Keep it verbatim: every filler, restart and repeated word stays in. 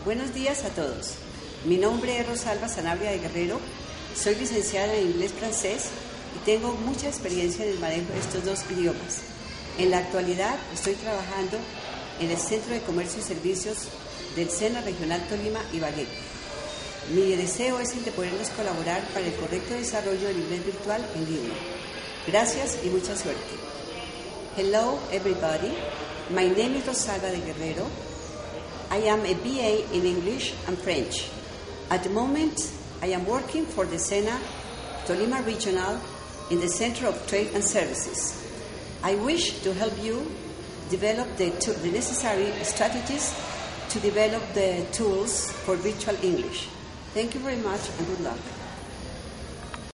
Buenos días a todos. Mi nombre es Rosalba Sanabria de Guerrero, soy licenciada en inglés-francés y tengo mucha experiencia en el manejo de estos dos idiomas. En la actualidad estoy trabajando en el Centro de Comercio y Servicios del SENA Regional Tolima Ibagué. Mi deseo es el de podernos colaborar para el correcto desarrollo del inglés virtual en línea. Gracias y mucha suerte. Hello everybody, my name is Rosalba de Guerrero. I am a B A in English and French. At the moment, I am working for the SENA Tolima Regional in the Center of Trade and Services. I wish to help you develop the, the necessary strategies to develop the tools for virtual English. Thank you very much and good luck.